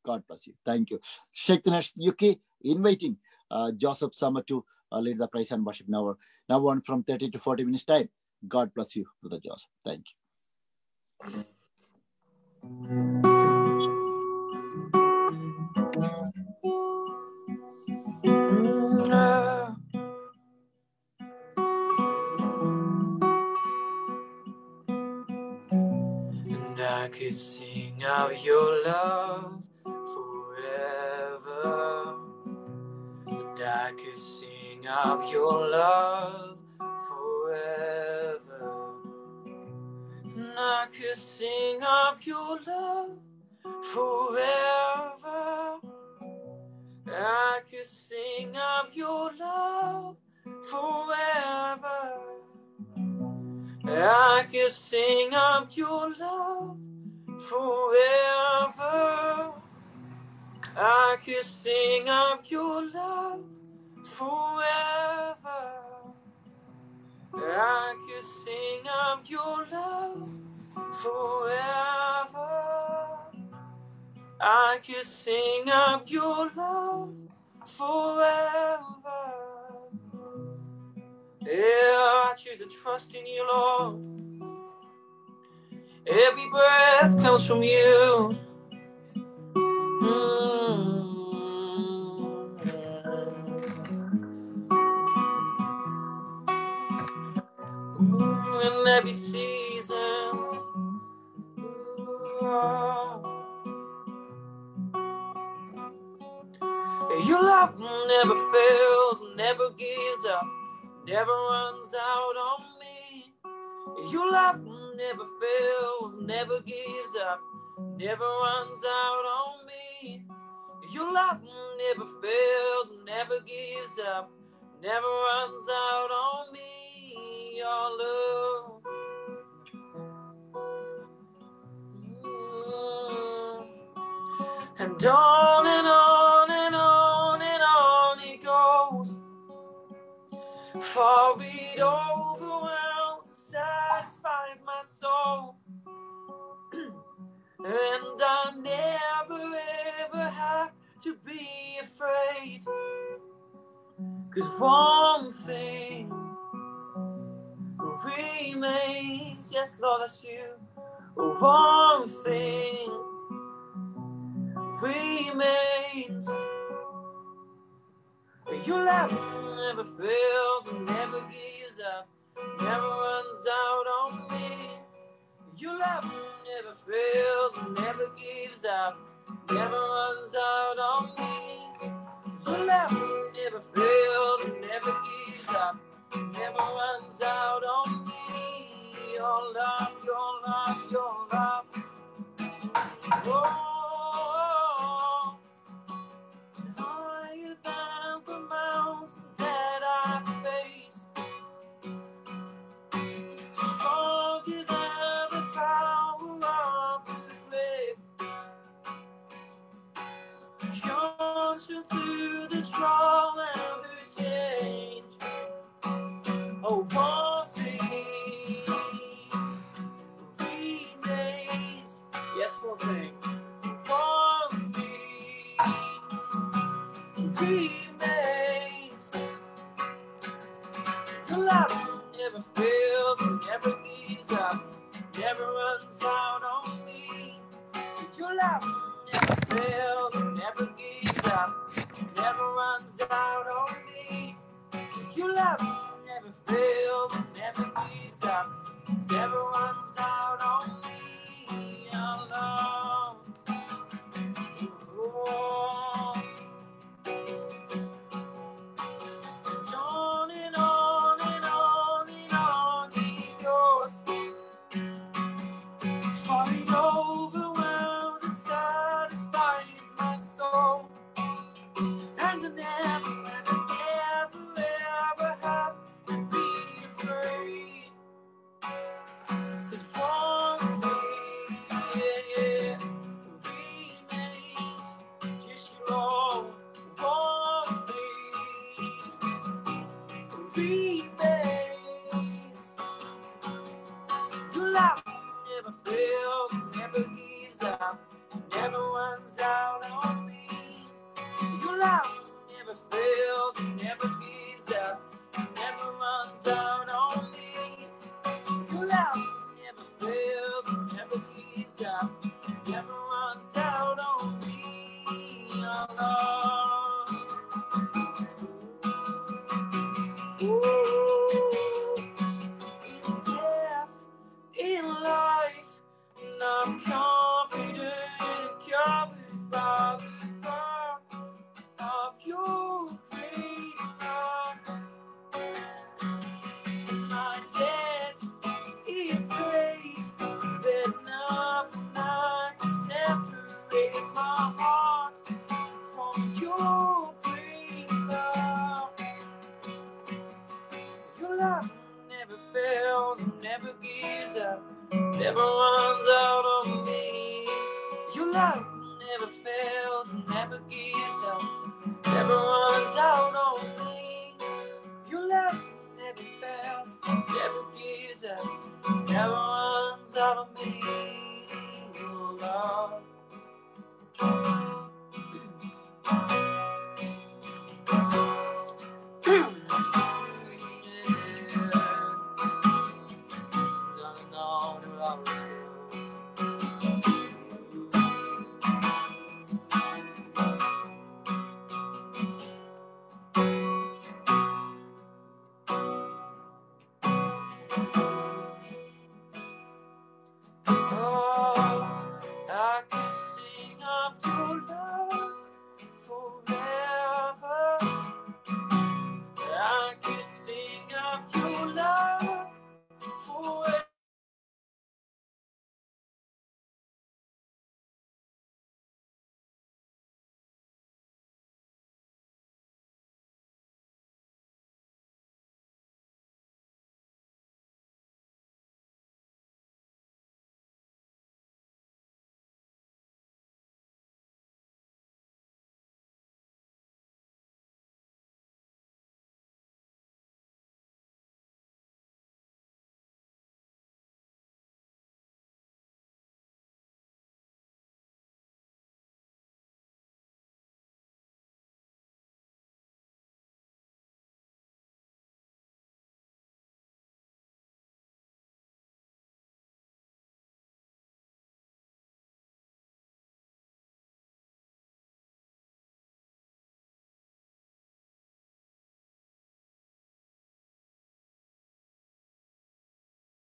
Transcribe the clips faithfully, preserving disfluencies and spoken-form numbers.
God bless you. Thank you. Shaktinesh U K inviting uh, Joseph Summer to uh, lead the praise and worship now. Now on from thirty to forty minutes time. God bless you, Brother Joseph. Thank you. And I could sing of your love forever. And I could sing of your love forever. And I could sing of your love forever. I could sing of your love forever. I could sing of your love forever. I could sing of your love forever. I could sing of your love forever. I could sing of your love forever. Yeah, I choose to trust in you, Lord. Every breath comes from you. Mm. In every season. Oh. Your love never fails, never gives up, never runs out on me. Your love never fails, never gives up, never runs out on me. Your love never fails, never gives up, never runs out on me. Your love. Mm. And on and on and on and on it goes. For it overwhelms, satisfies my soul. And I never ever have to be afraid. 'Cause one thing remains. Yes, Lord, that's you. One thing remains. Your love never fails and never gives up, never runs out on me. Your love never fails and never gives up, never runs out on me. Your love never fails and never gives up, never runs out on me. Your love, your love, your love. Oh, higher than the mountains that I face, stronger than the power of the grave, conscious through the trial and the change. Oh, one thing remains. Yes, one thing. One thing remains. Your love never fails and never gives up, never runs out on me. Your love never fails and never gives up, never runs out on me. Your love never fails and never gives up, never runs out on me. Your love. Oh. It's on and on and on and on it goes. For it overwhelms and satisfies my soul. And I never, and I never ever have to be afraid. 'Cause one thing, yeah, yeah,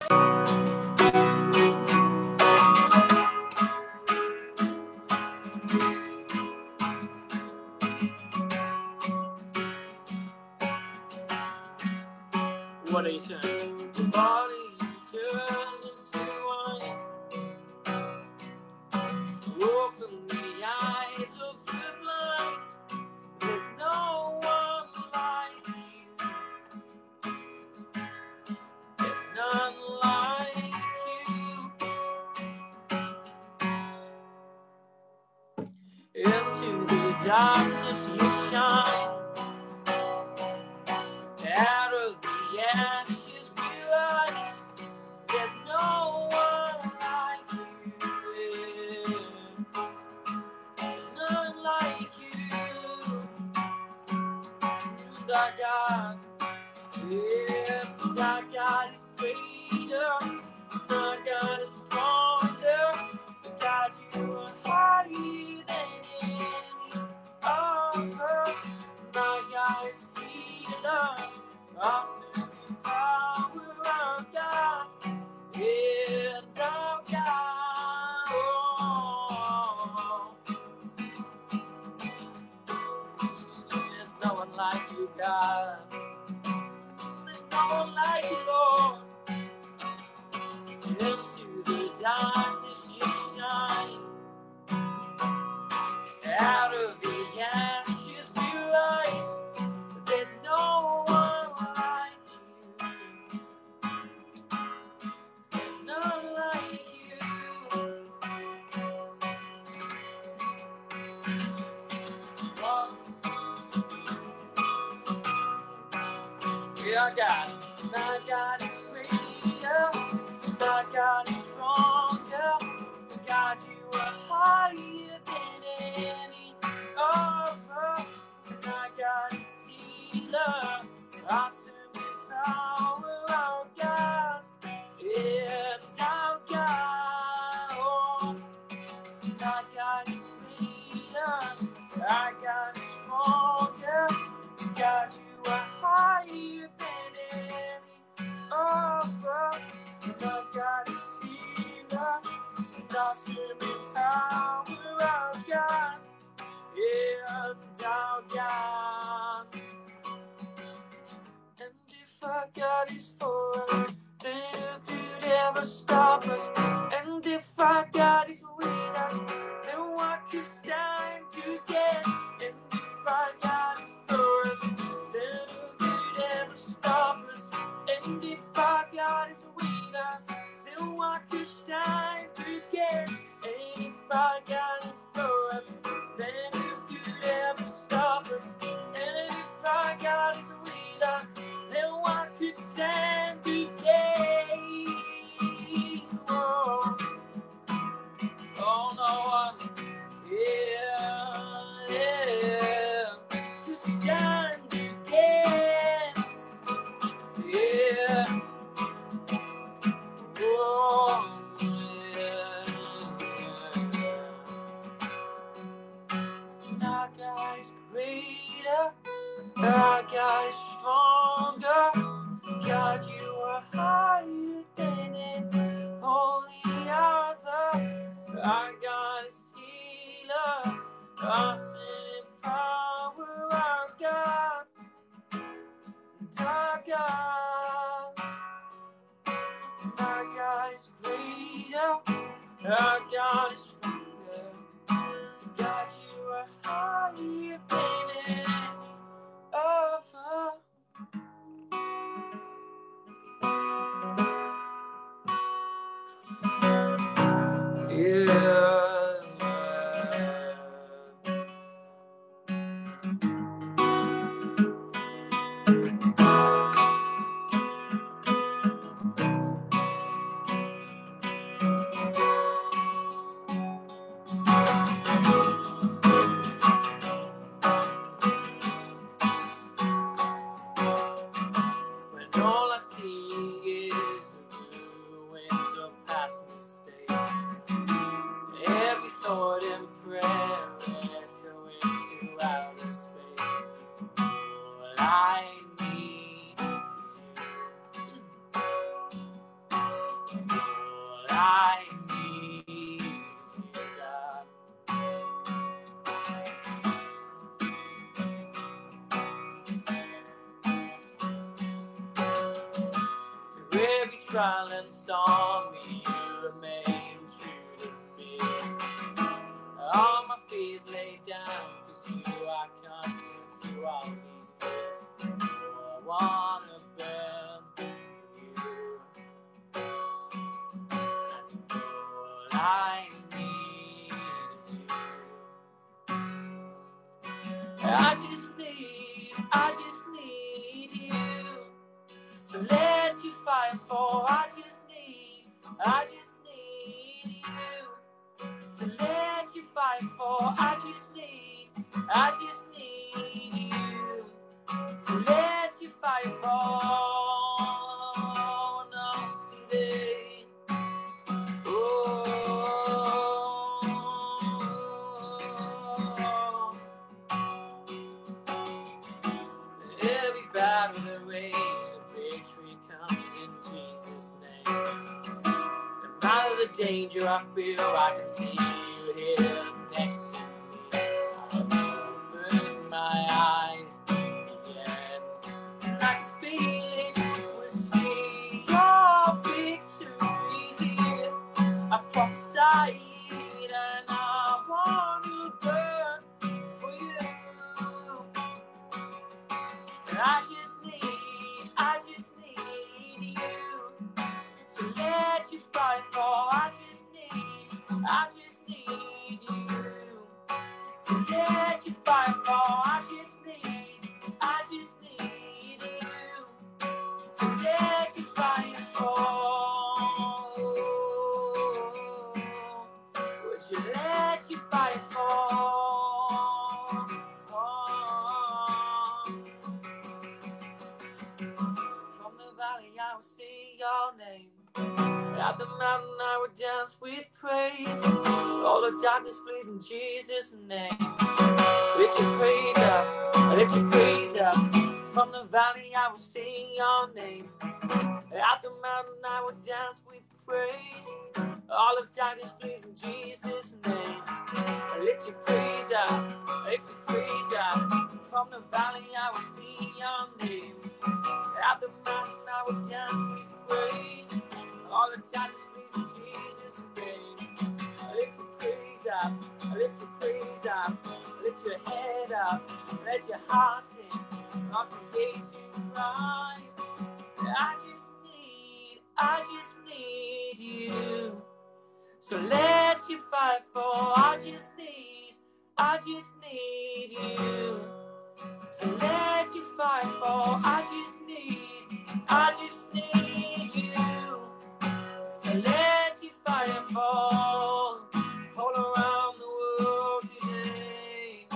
What do you say? Your body turns into wine. Open the eyes of the blind. There's no one like you. There's none like you. Into the darkness you shine. Out of the ashes we rise. There's no one like you. There's none like you. Our God, yeah, our God is greater. Our God is stronger. God, you are higher than any other. My God is healer. Awesome in power, our God, and our God. Oh, there's no one like you, God. There's no one like you, Lord. Into the darkness you shine. Out of the ashes we rise. There's no one like you. There's none like you. Oh. Yeah, God. My God is greater. My God is stronger. God, you are higher than any other. My God is healer. Awesome in power, our God, and our God. Oh, my God is greater. Our God is stronger. God, you are higher than any other. My God is healer. Awesome in power, our God, and our God. And if our God is for us, then who could ever stop us? And if our God is with us, then what could stand against? And if our God is for us, then who could ever stop us? And if our God is with us, then what could stand against? And if our God is for us, then who could ever stop us? And if our God is with us, then what could stand against? Oh, oh no one, yeah, yeah, could stand against, yeah. Oh, yeah. Our God is greater. Our God is stronger. God, you are higher than any only other. Our God is healer. Awesome in power, our God. Our God. Our God is greater. Our God is stronger. God, you are higher than any other. Yeah. trial and stormy, you remain true to me. All my fears lay down, cause you are constant through all these years. Oh, I wanna burn for you. And all I need is you. I just need, I just need you to let you fight for. I just need, I just need you to let you fight for. I just need, I just need you to let you fight for. No, today. Oh, every battle that rages, a victory comes in Jesus' name. No matter the danger I feel, I can see you here next to me. I open my eyes again, and I can feel it. We'll see your victory here. I prophesy it, and I want to burn for you. And I just need, I just need you to let you fight for. I just need, I just need you to let you fight for. I just need, I just need you to let you fight for. Would you let you fight for? From the valley I will sing your name. At the mountain I would dance with praise. All the darkness flees in Jesus' name. Lift your praise up, lift your praise up. From the valley I will sing your name. At the mountain I would dance with praise. All of darkness flees in Jesus' name. Lift your praise up, lift your praise up. From the valley I will sing your name. At the mountain I would dance with praise. All the darkness flees in Jesus' name. Lift your praise up, lift your praise up. Lift your head up, let your heart sing. All creation cries. I just need, I just need you. So let you fight for. I just need, I just need you. So let you fight for. I just need, I just need you to let you fight for. All around the world today,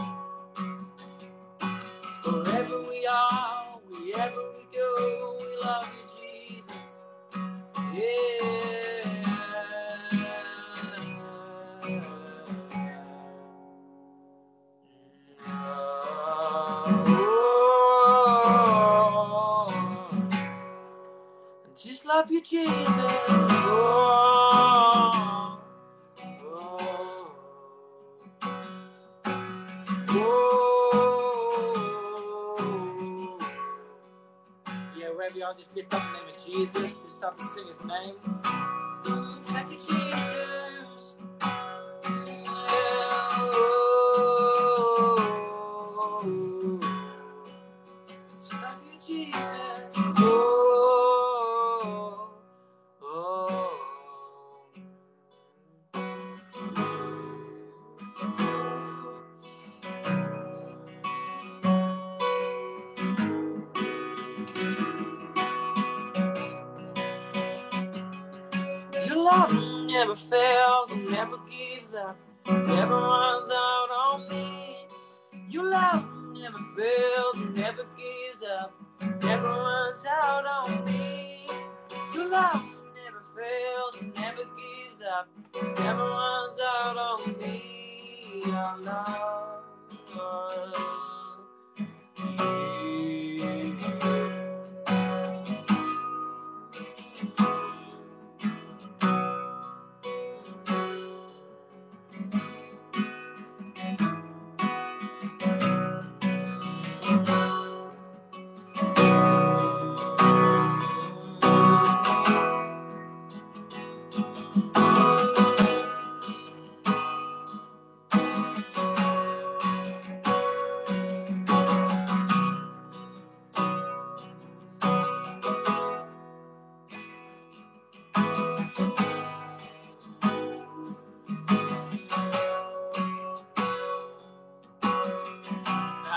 wherever we are, wherever we go, we love you, Jesus. Yeah. Just love you, Jesus. Oh, oh, oh. Yeah, wherever you are, just lift up the name of Jesus. Just start to sing his name. Thank you, Jesus. Yeah, oh, just love you, Jesus. Oh, oh. Your love never fails and never gives up, never runs out on me. Your love never fails and never gives up, never runs out on me. Your love never fails and never gives up, never runs out on me. Your love, your love, yeah.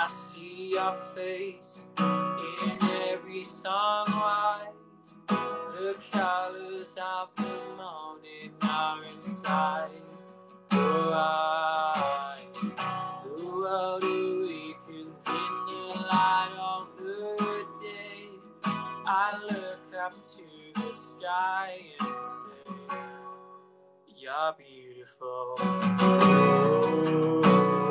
I see your face in every sunrise. The colors of the morning are inside your eyes. The world awakens in the light of the day. I look up to the sky and say, you're beautiful. Oh,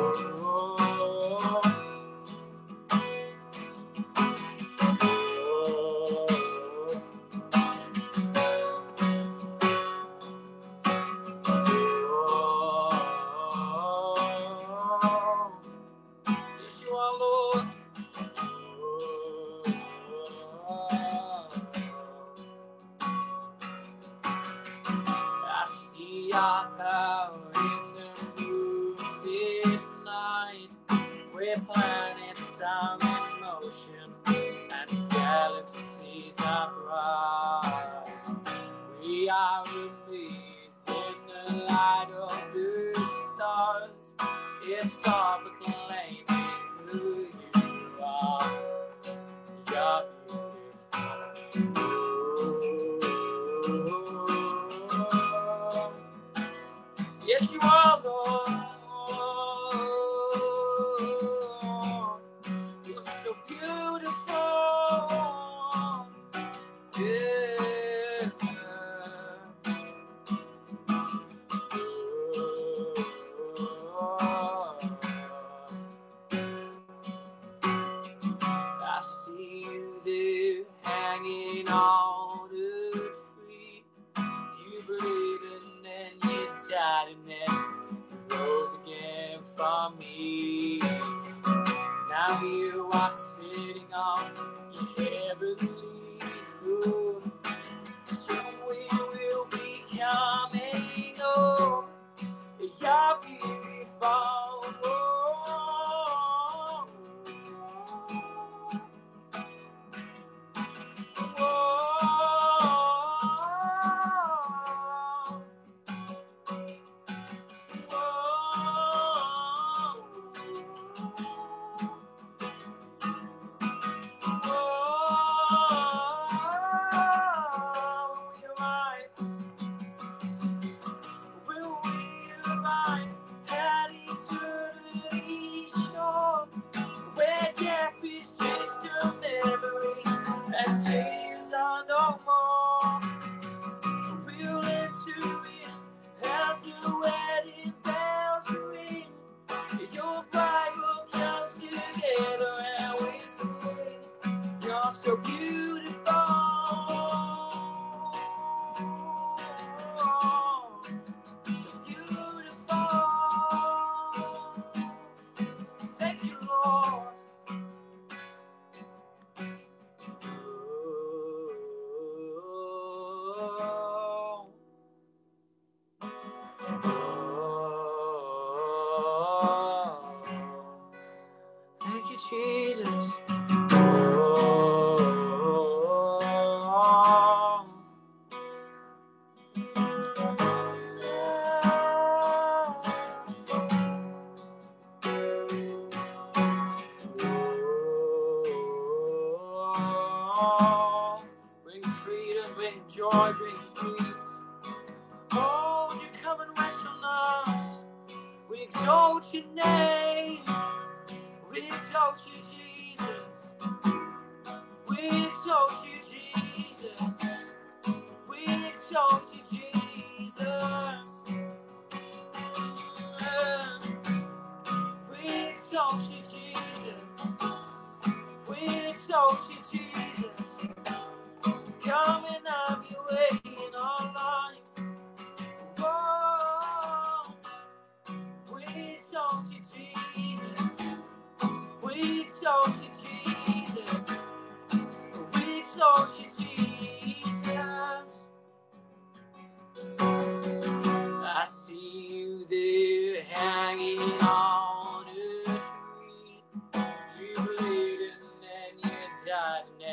your power in the moonlit night, where planets are in motion and galaxies are bright. We are amazed in the light of the stars. It's all proclaiming who you are. You're yes, you are, Lord. You're so beautiful. Yeah. I see you there hanging on the tree. You believe in and you died and then you rose again for me. Now you are sitting on your heavenly throne. Soon we will be coming home. You're beautiful. So beautiful, so beautiful. Thank you, Lord. Thank you, Jesus. Bring freedom, bring joy, bring peace. Oh, would you come and rest on us? We exalt your name. We exalt you, Jesus. We exalt you, Jesus. We exalt you, Jesus. We exalt you, Jesus. We exalt you, Jesus. Come and have your way in our lives. Oh, we exalt you, Jesus. We exalt you, Jesus. We exalt you, Jesus. I see you there hanging on a tree. You bleeding and you died and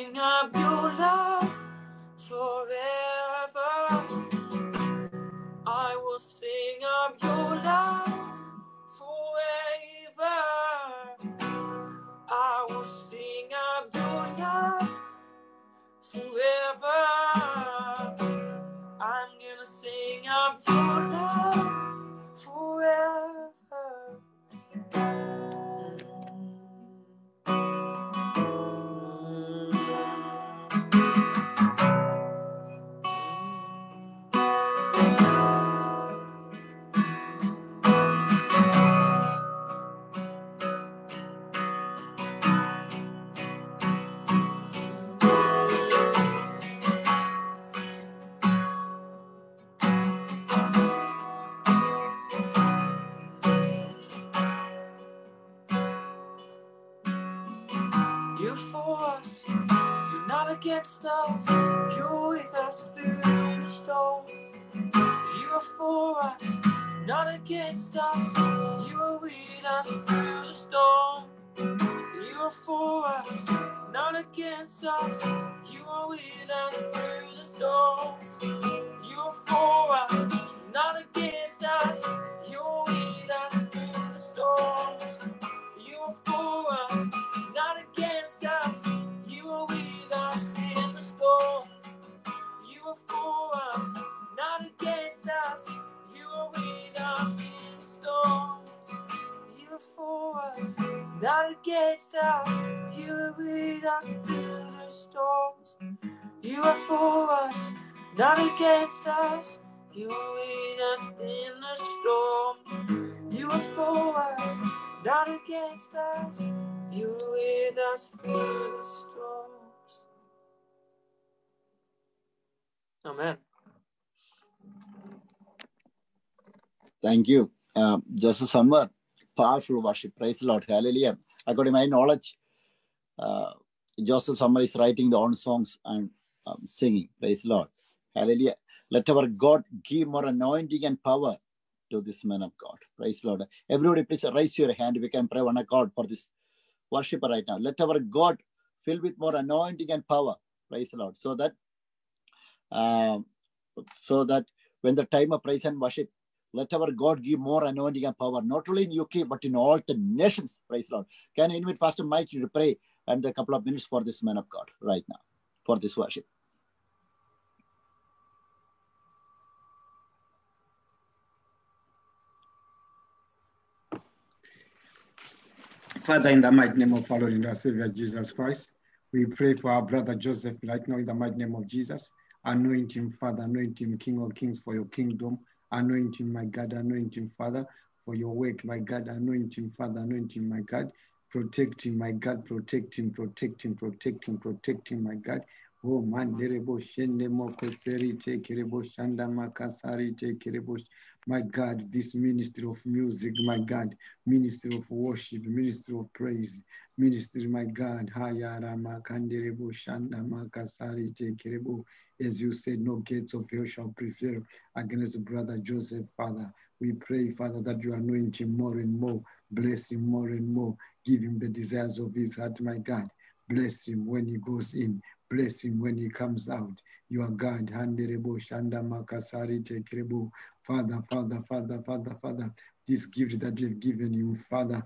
sing of your love forever. I will sing of your love forever. I will sing of your love forever. I'm gonna sing of your love forever. You're for us, you're not against us. You're with us through the storm. You are for us, not against us. You are with us through the storm. You are for us, not against us. You are with us through the storms. You are for us, not against us. You are with us through the storms. You are for us, not against us. You are with us in the storms. You are for us, not against us. You are with us in the storms. You are for us, not against us. You are with us through the storms. You are for us, not against us. You are with us in the storms. You are for us, not against us. You are with us through the storms. Amen. Thank you. Um, Joseph Summer, powerful worship. Praise the Lord. Hallelujah. According to my knowledge, uh, Joseph Summer is writing the own songs and um, singing. Praise the Lord. Hallelujah. Let our God give more anointing and power to this man of God. Praise the Lord. Everybody, please raise your hand. We can pray one accord for this worshiper right now. Let our God fill with more anointing and power. Praise the Lord. So that, um, so that when the time of praise and worship, let our God give more anointing and power, not only in U K, but in all the nations. Praise the Lord. Can I invite Pastor Mike to pray and a couple of minutes for this man of God right now, for this worship? Father, in the mighty name of our Lord and our Savior Jesus Christ, we pray for our brother Joseph right now in the mighty name of Jesus. Anoint him, Father, anoint him, King of Kings, for your kingdom. Anoint him, my God, anoint him, Father, for your work, my God. Anoint him, Father, anoint him, my God. Protect him, my God, protect him, protect him, protect him, protect him, my God. Oh, man, derebo shende moko seri te kerebo shanda makasari te kerebo. My God, this ministry of music, my God, ministry of worship, ministry of praise, ministry, my God, hayara makanderebo shanda makasari te kerebo. As you said, no gates of hell shall prevail against brother Joseph, Father. We pray, Father, that you anoint him more and more, bless him more and more, give him the desires of his heart, my God. Bless him when he goes in, bless him when he comes out. You are God. Father, Father, Father, Father, Father, this gift that you've given him, Father,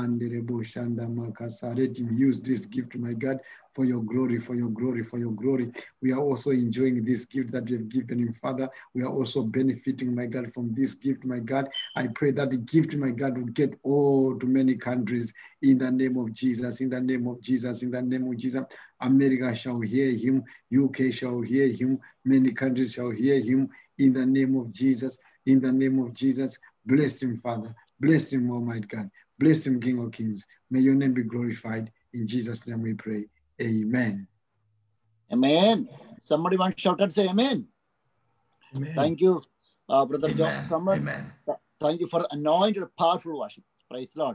let him use this gift, my God, for your glory, for your glory, for your glory. We are also enjoying this gift that you've given him, Father. We are also benefiting, my God, from this gift, my God. I pray that the gift, my God, will get all to many countries in the name of Jesus, in the name of Jesus, in the name of Jesus. America shall hear him, U K shall hear him, many countries shall hear him in the name of Jesus, in the name of Jesus. Bless him, Father. Bless him, Almighty God. Bless him, King of Kings. May your name be glorified. In Jesus' name we pray. Amen. Amen. Somebody want to shout and say amen. Amen. Thank you, uh, Brother Amen. Joseph Summer. Amen. Thank you for anointed, powerful worship. Praise the Lord.